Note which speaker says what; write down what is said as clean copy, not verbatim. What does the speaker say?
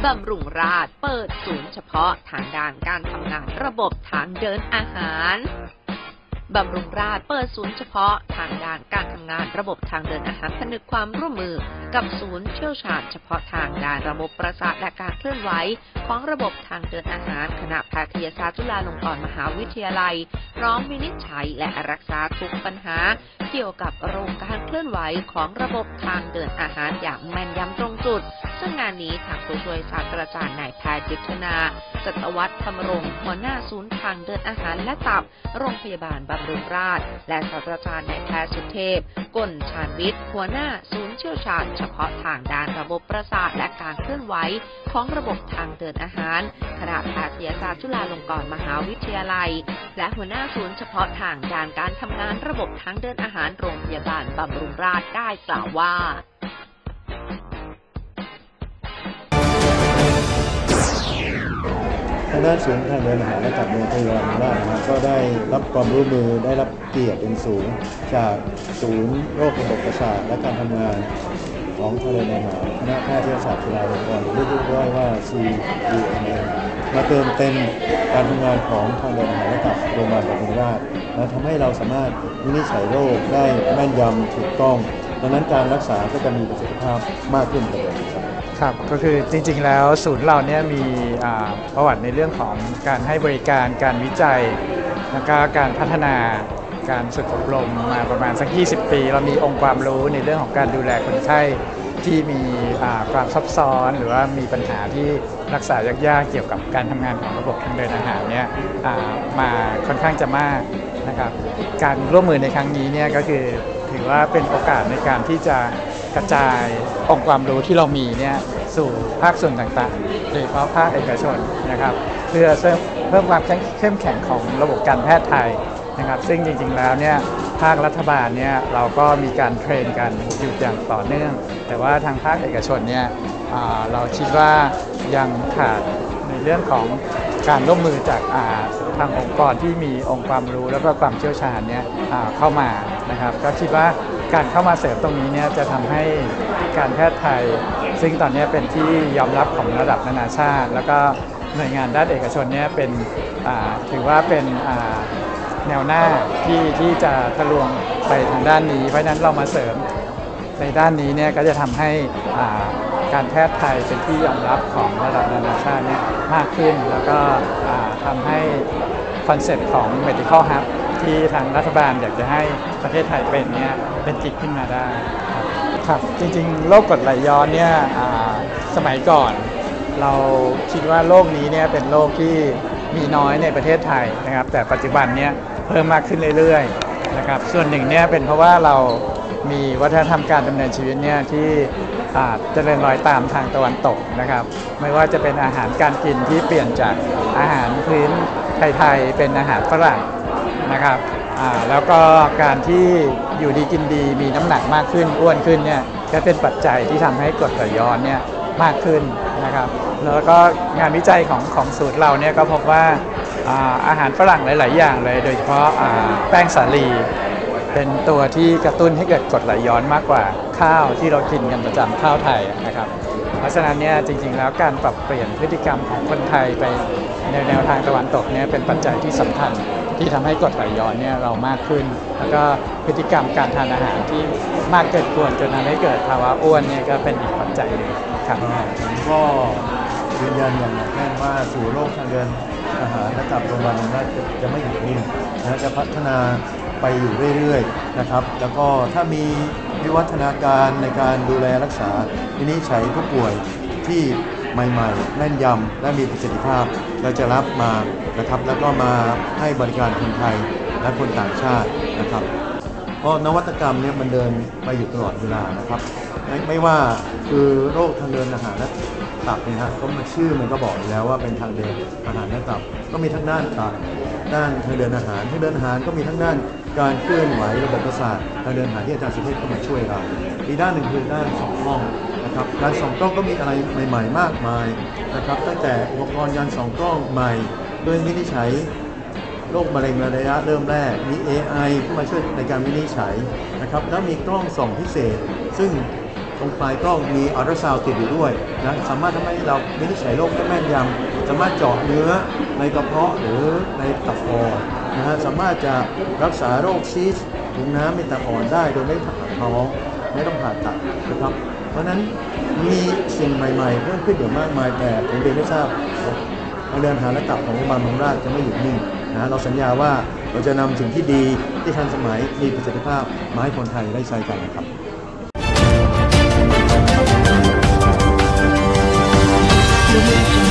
Speaker 1: บำรุงราษฎร์เปิดศูนย์เฉพาะทางด้านการทำงานระบบทางเดินอาหารบำรุงราษฎร์เปิดศูนย์เฉพาะทางด้านการทำงานระบบทางเดินอาหารผนึกความร่วมมือกับศูนย์เชี่ยวชาญเฉพาะทางด้านระบบประสาทและการเคลื่อนไหวของระบบทางเดินอาหารคณะแพทยศาสตร์จุฬาลงกรณ์มหาวิทยาลัยพร้อมวินิจฉัยและรักษาทุกปัญหาเกี่ยวกับโรคการเคลื่อนไหวของระบบทางเดินอาหารอย่างแม่นยำตรงจุดซึ่งงานนี้ทางผู้ช่วยศาสตราจารย์นายแพทย์ยุทธนาสัตวัฒน์ธรรมรงค์หัวหน้าศูนย์ทางเดินอาหารและตับโรงพยาบาลบำรุงราษฎร์และศาสตราจารย์นายแพทย์สุเทพกลชาญวิทย์หัวหน้าศูนย์เชี่ยวชาญเฉพาะทางด้านระบบประสาทและการเคลื่อนไหวของระบบทางเดินอาหารคณะแพทยศาสตร์จุฬาลงกรณ์มหาวิทยาลัยและหัวหน้าศูนย์เฉพาะทางด้านการทำงานระบบทางเดินอาหารโรงพยาบาลบำรุงราษฎร์ได้กล่าวว่า
Speaker 2: ทางด้านศูนย์ทางเดินอาหารและตับโรงพยาบาลบำรุงราษฎร์ก็ได้รับความร่วมมือได้รับเกียรติเป็นสูงจากศูนย์โรคระบบประสาทและการทำงานของทางเดินอาหารคณะแพทยศาสตร์จุฬาลงกรณ์เรียกได้ว่า CDMM มาเติมเต็มการทำงานของทางเดินอาหารและตับโรงพยาบาลบำรุงราษฎร์และทำให้เราสามารถวินิจฉัยโรคได้แม่นยำถูกต้องดังนั้นการรักษาก็จะมีประสิทธิภาพมากขึ้นกว่าเดิม
Speaker 3: ครับก็คือจริงๆแล้วศูนย์เราเนี่ยมีประวัติในเรื่องของการให้บริการการวิจัยแล้วก็การพัฒนาการฝึกอบรมมาประมาณสัก20 ปีเรามีองค์ความรู้ในเรื่องของการดูแลคนไข้ที่มีความซับซ้อนหรือว่ามีปัญหาที่รักษายากๆเกี่ยวกับการทำงานของระบบทางเดินอาหารเนี่ยมาค่อนข้างจะมากนะครับการร่วมมือในครั้งนี้เนี่ยก็คือถือว่าเป็นโอกาสในการที่จะกระจายองค์ความรู้ที่เรามีเนี่ยสู่ภาคส่วนต่างๆโดยเฉพาะภาคเอกชนนะครับเพื่อเพิ่มความเข้มแข็งของระบบการแพทย์ไทยนะครับซึ่งจริงๆแล้วเนี่ยภาครัฐบาลเนี่ยเราก็มีการเทรนกันอยู่อย่างต่อเนื่องแต่ว่าทางภาคเอกชนเนี่ยเราคิดว่ายังขาดในเรื่องของการร่วมมือจากทางองค์กรที่มีองค์ความรู้แล้วก็ความเชี่ยวชาญเนี่ยเข้ามานะครับก็คิดว่าการเข้ามาเสริมตรงนี้เนี่ยจะทำให้การแพทย์ไทยซึ่งตอนนี้เป็นที่ยอมรับของระดับนานาชาติแล้วก็หน่วยงานด้านเอกชนเนี่ยเป็นถือว่าเป็นแนวหน้าที่จะทะลวงไปทางด้านนี้เพราะฉะนั้นเรามาเสริมในด้านนี้เนี่ยก็จะทำให้การแพทย์ไทยเป็นที่ยอมรับของระดับนานาชาติเนี่ยมากขึ้นแล้วก็ทำให้คอนเซ็ปต์ของ Medical Hub ที่ทางรัฐบาลอยากจะให้ประเทศไทยเป็นเนี่ยเป็นจริงขึ้นมาได้ครับจริงๆโรคกรดไหลย้อนเนี่ยสมัยก่อนเราคิดว่าโรคนี้เนี่ยเป็นโรคที่มีน้อยในประเทศไทยนะครับแต่ปัจจุบันเนี่ยเพิ่มมากขึ้นเรื่อยๆนะครับส่วนหนึ่งเนี่ยเป็นเพราะว่าเรามีวัฒนธรรมการดำเนินชีวิตเนี่ยที่เจริญรอยตามทางตะวันตกนะครับไม่ว่าจะเป็นอาหารการกินที่เปลี่ยนจากอาหารพื้นไทยๆเป็นอาหารฝรั่งนะครับแล้วก็การที่อยู่ดีกินดีมีน้ำหนักมากขึ้นอ้วนขึ้นเนี่ยก็เป็นปัจจัยที่ทำให้กรดไหลย้อนเนี่ยมากขึ้นนะครับแล้วก็งานวิจัยของศูนย์เราเนี่ยก็พบว่าอาหารฝรั่งหลายๆอย่างเลยโดยเฉพาะแป้งสาลีเป็นตัวที่กระตุ้นให้เกิดกรดไหลย้อนมากกว่าข้าวที่เรากินกันประจำข้าวไทยนะครับเพราะฉะนั้นเนี่ยจริงๆแล้วการปรับเปลี่ยนพฤติกรรมของคนไทยไปในแนวทางตะวันตกเนี่ยเป็นปัจจัยที่สำคัญที่ทำให้กรดไหลย้อนเนี่ยเรามากขึ้นแล้วก็พฤติกรรมการทานอาหารที่มากเกินควรจนทำให้เกิดภาวะอ้วนเนี่ยก็เป็นอีกปัจจัยหนึ่งครับ
Speaker 2: ก็ยืนยันอย่างหนักแน่นว่าสู่โรคทางเดินอาหารและตับโรงพยาบาลบำรุงราษฎร์จะไม่หยุดนิ่งนะจะพัฒนาไปอยู่เรื่อยๆนะครับแล้วก็ถ้ามีวิวัฒนาการในการดูแลรักษาวินิจฉัยผู้ป่วยที่ใหม่ๆแม่นยำและมีประสิทธิภาพเราจะรับมานะครับแล้วก็มาให้บริการคนไทยและคนต่างชาตินะครับเพราะนวัตกรรมเนี่ยมันเดินไปอยู่ตลอดเวลานะครับไม่ว่าคือโรคทางเดินอาหารและตับเนี่ยฮะก็มาชื่อมันก็บอกอยู่แล้วว่าเป็นทางเดินอาหารและตับก็มีทั้งด้านตับด้านทางเดินอาหารก็มีทั้งด้านการเคลื่อนไหวระบบประสาททางเดินอาหารที่อาจารย์สุเทพเข้ามาช่วยเราอีกด้านหนึ่งคือด้าน2 กล้องนะครับการ2 กล้องก็มีอะไรใหม่ๆมากมายนะครับตั้งแต่อุปกรณ์ยาน2 กล้องใหม่โดยวินิจฉัยโรคมะเร็งระยะเริ่มแรกมี AI เข้ามาช่วยในการวินิจฉัยนะครับแล้วมีกล้องส่องพิเศษซึ่งตรงปลายกล้องมีอัลตราซาวด์ติดอยู่ด้วยนะสามารถทำให้เราวินิจฉัยโรคได้แม่นยำสามารถเจาะเนื้อในกระเพาะหรือในตับอ่อนนะฮะสามารถจะรักษาโรคซีสต์ถุงน้ำในตับอ่อนได้โดยไม่ผ่าท้องไม่ต้องผ่าตัดนะครับเพราะฉะนั้นมีสิ่งใหม่ๆเพิ่มขึ้นอย่างมากมายแต่ผมเรียนให้ทราบทางเดินอาหารและตับของโรงพยาบาลบำรุงราษฎร์จะไม่หยุดนิ่งนะเราสัญญาว่าเราจะนำสิ่งที่ดีที่ทันสมัยมีประสิทธิภาพมาให้คนไทยได้ใช้กันนะครับ
Speaker 1: You're